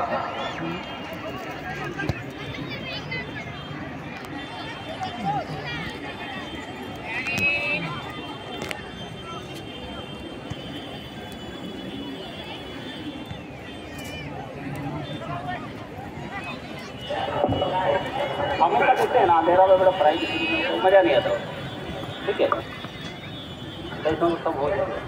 हम लोग कहते हैं ना मेरा बड़ा प्राइज मजा नहीं आता। ठीक है, तो सब हो जाएगा।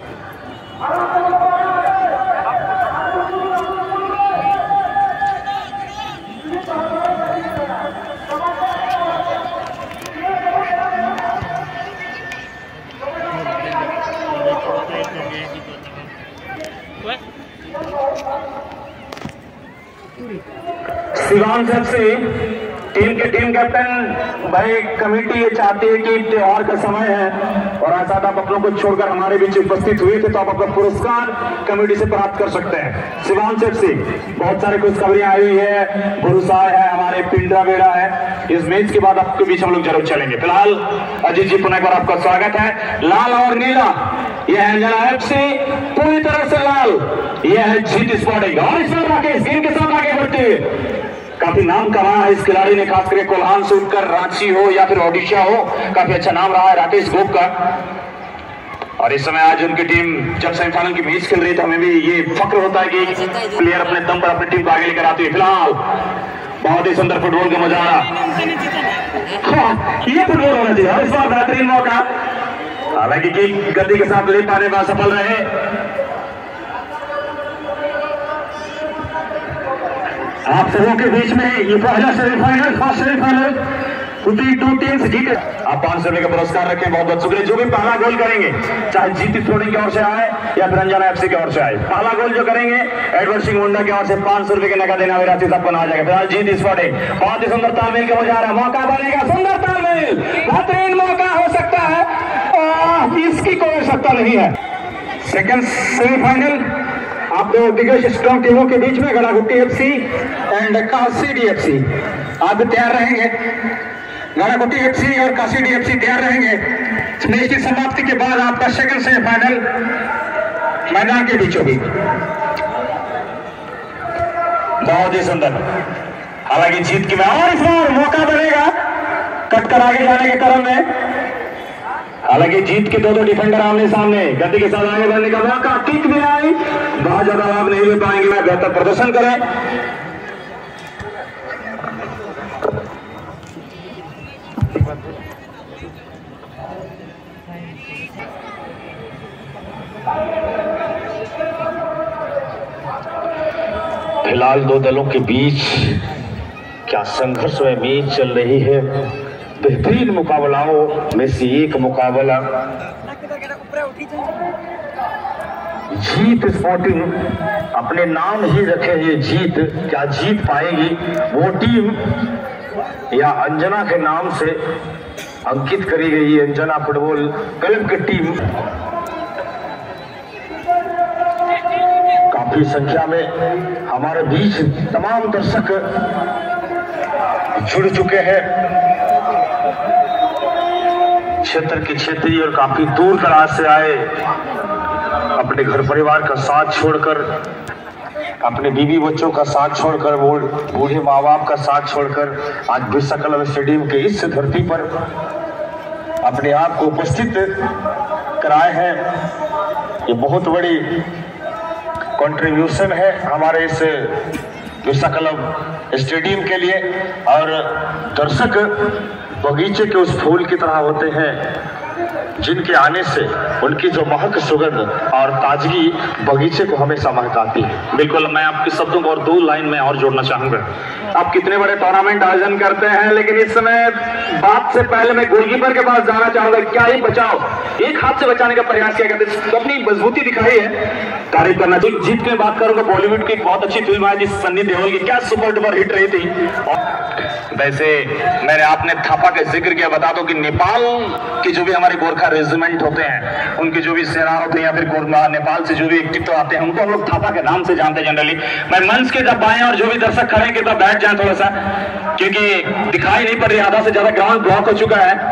सिवान साहब से टीम कैप्टन भाई, कमेटी ये चाहती है कि त्योहार का समय है और आज आप अपनों को छोड़कर हमारे बीच उपस्थित हुए थे, तो आप अपना पुरस्कार कमेटी से प्राप्त कर सकते हैं। सिवान साहब से बहुत सारी खुशखबरियां आई हुई है, भरोसा है, हमारे पिंडरा बेड़ा है। इस मैच के बाद आपके बीच हम लोग जरूर चलेंगे। फिलहाल अजीत जी पुनः एक बार आपका स्वागत है। लाल और नीला यह है अंजना एफसी, पूरी तरह से लाल यह है जीत स्पोर्टिंग। और इस बार राकेश गेंद के साथ आगे बढ़ते हुए काफी नाम कमाया है इस खिलाड़ी ने, खास करके कोल्हान से उठकर रांची हो या फिर ओडिशा हो, काफी अच्छा नाम रहा है राकेश गोप का। और इस समय आज उनकी टीम जब सेमीफाइनल की मैच खेल रही है तो हमें भी ये फक्र होता है कि प्लेयर अपने दम पर अपनी टीम को आगे लेकर आती है। फिलहाल बहुत ही सुंदर फुटबॉल का मजा, ये फुटबॉल होना चाहिए। और इस बार बेहतरीन मौका, हालांकि गति के साथ ले पाने में असफल रहे। आप सबों के बीच में ये पहला semifinal, first semifinal, two teams जीते। आप 500 रुपए का पुरस्कार रखें, बहुत बहुत शुक्रिया। जो भी पहला गोल करेंगे, चाहे जीत स्पोर्टिंग की ओर से आए या फिर अंजना एफसी की ओर से आए, पहला गोल जो करेंगे एडवर्ड सिंह मुंडा की ओर से 500 रुपए के नगद इनामी राशि सबको आ जाएगा। फिलहाल जीत स्पोर्टिंग बहुत ही सुंदर तालमेल का हो जा रहा है, मौका बनेगा, सुंदर तालमेल, बेहतरीन मौका हो सकता है, इसकी कोई शक्का नहीं है। सेकंड सेमीफाइनल आप दो दिग्गज स्ट्रॉन्ग टीमों के बीच में, Gadagutti FC and Kasidi FC. आप तैयार रहेंगे, गड़ागुट्टी एफसी और कासीडी एफसी तैयार रहेंगे। मैच की समाप्ति के बाद आपका सेकंड सेमीफाइनल मैदान के बीचों बीच। बहुत ही सुंदर, हालांकि जीत की और इस बार मौका बनेगा कटकर आगे जाने के क्रम में। हालांकि जीत के दो डिफेंडर आमने सामने, गति के साथ आगे बढ़ने का मौका, किक भी आई, बहुत ज्यादा लाभ नहीं ले पाएंगे, बेहतर प्रदर्शन करें। फिलहाल दो दलों के बीच क्या संघर्ष में मैच चल रही है। बेहतरीन मुकाबलाओं में से एक मुकाबला, जीत स्पोर्टिंग अपने नाम ही रखे ये जीत, क्या जीत पाएगी वो टीम या अंजना के नाम से अंकित करी गई अंजना फुटबॉल क्लब की टीम। काफी संख्या में हमारे बीच तमाम दर्शक जुड़ चुके हैं, क्षेत्र के क्षेत्रीय और काफी दूर दराज से आए, अपने घर परिवार का साथ छोड़कर, अपने बीवी बच्चों का साथ छोड़कर, बूढ़े माँ बाप का साथ छोड़कर आज बिरसा क्लब स्टेडियम के इस धरती पर अपने आप को उपस्थित कराए हैं। ये बहुत बड़ी कंट्रीब्यूशन है हमारे इस बिरसा क्लब स्टेडियम के लिए। और दर्शक बगीचे के उस फूल की तरह होते हैं जिनके आने से उनकी जो महक, सुगंध और ताजगी बगीचे को हमेशा महकाती है। बिल्कुल, मैं आपके शब्दों को और दो लाइन में और जोड़ना चाहूंगा। आप कितने बड़े टूर्नामेंट आयोजन करते हैं, लेकिन इस समय बात से पहले मैं गोलकीपर के पास जाना चाहूंगा। क्या ही बचाओ, एक हाथ से बचाने का प्रयास किया करते, अपनी मजबूती दिखाई है, तारीफ करना चाहिए। जीत के बात करूंगा, बॉलीवुड की एक बहुत अच्छी फिल्म है जिस सन्नी देओल की, क्या सुपर डुपर हिट रही थी। वैसे मैंने आपने थापा का जिक्र किया, बता दो कि नेपाल के जो भी हमारे गोरखा रेजिमेंट होते हैं, उनके जो भी सेना होते हैं या फिर नेपाल से जो भी एक्टिव आते हैं, उनको हम लोग थापा के नाम से जानते हैं जनरली। मैं मंच के जब आए और जो भी दर्शक खड़े के तब बैठ जाए थोड़ा सा, क्योंकि दिखाई नहीं पड़ रही, आधा से ज्यादा ग्राउंड ब्लॉक हो चुका है।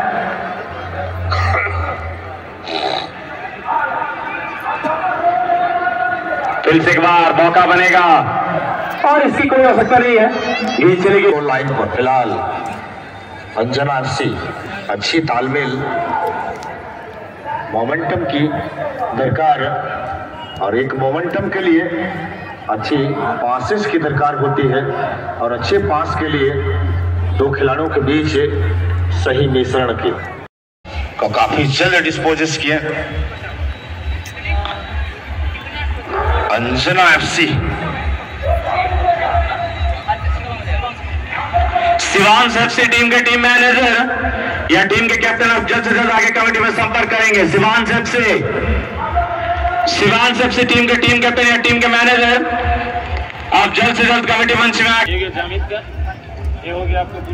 फिर से एक बार मौका बनेगा, और इसकी कोई आवश्यकता नहीं है, ये चलेगी लाइन पर। फिलहाल अंजना एफसी अच्छी तालमेल, मोमेंटम की दरकार, और एक मोमेंटम के लिए अच्छी पासेस की दरकार होती है, और अच्छे पास के लिए दो खिलाड़ियों के बीच सही मिश्रण की को काफी जल्द डिस्पोजेस किए Anjana FC. Shivansh FC team के टीम मैनेजर या टीम के कैप्टन अब जल्द से जल्द आगे कमेटी में संपर्क करेंगे। शिवांश एफसी टीम के टीम कैप्टन या टीम के मैनेजर आप जल्द से जल्द कमेटी मंच में आगे। जामिद का ये हो गया आपको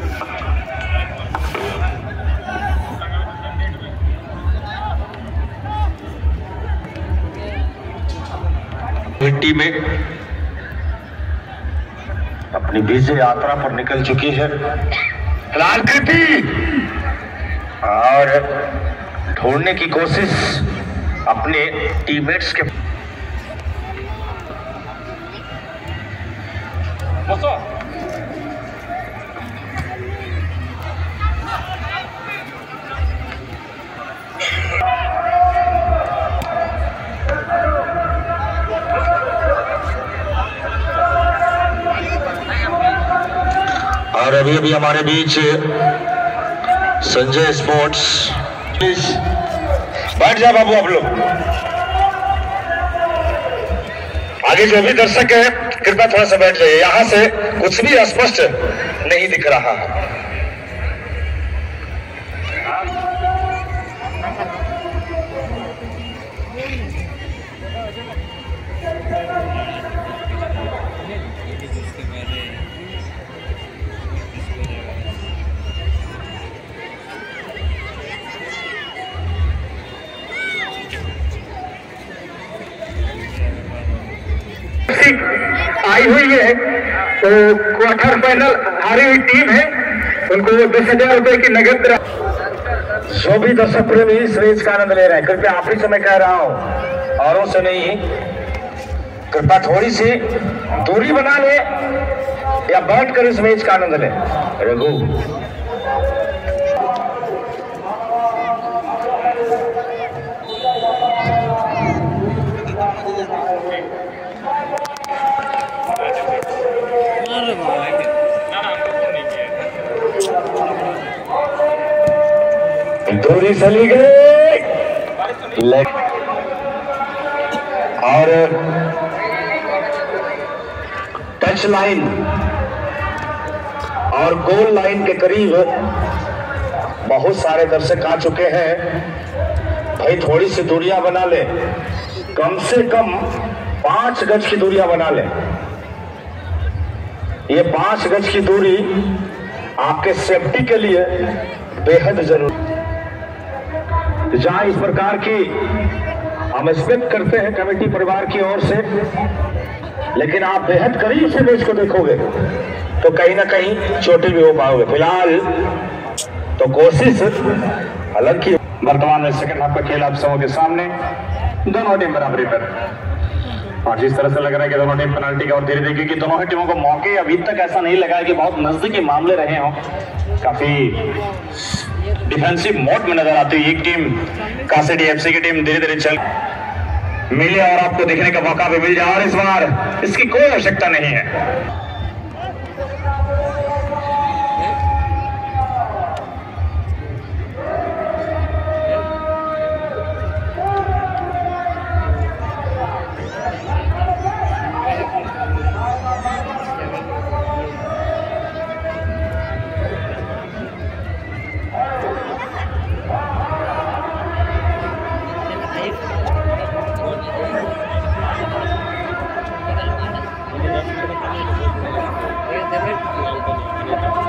मिट्टी में अपनी विजय यात्रा पर निकल चुकी है लाल कृति, और ढूंढने की कोशिश अपने टीममेट्स के और अभी अभी हमारे बीच संजय स्पोर्ट्स, प्लीज बैठ जाओ बाबू आप लोग। आगे जो भी दर्शक है कृपया थोड़ा सा बैठ जाइए, यहां से कुछ भी स्पष्ट नहीं दिख रहा है। आई हुई है तो क्वार्टर फाइनल हारी हुई टीम है, उनको 10,000 रुपए की नगद। जो भी दर्शक प्रेमी इस मैच का आनंद ले रहे हैं, कृपया आखिरी समय कह रहा हूं, औरों से नहीं, कृपया थोड़ी सी दूरी बना ले या बैठ कर इस मैच का आनंद ले। रघु दूरी चली गई और टच लाइन और गोल लाइन के करीब बहुत सारे दर्शक आ चुके हैं। भाई थोड़ी सी दूरियां बना ले, कम से कम 5 गज की दूरियां बना ले। ये 5 गज की दूरी आपके सेफ्टी के लिए बेहद जरूरी। जहां इस प्रकार की हम एक्सपेक्ट करते हैं कमेटी परिवार की ओर से, लेकिन आप बेहद करीब से मैच को देखोगे तो कहीं ना कहीं चोटिल भी हो पाओगे। फिलहाल तो कोशिश हालांकि वर्तमान में सेकंड हाफ का खेल आप सबों के सामने, दोनों टीम बराबरी पर, और जिस तरह से लग रहा है कि दोनों टीम पेनाल्टी का और धीरे धीरे, क्योंकि दोनों ही टीमों को मौके अभी तक ऐसा नहीं लगा है कि बहुत नजदीकी मामले रहे हों, काफी डिफेंसिव मोड में नजर आती है। एक टीम कासेडी एफसी की टीम धीरे धीरे चल मिले और आपको देखने का मौका भी मिल जाए, और इस बार इसकी कोई आवश्यकता नहीं है। Gracias.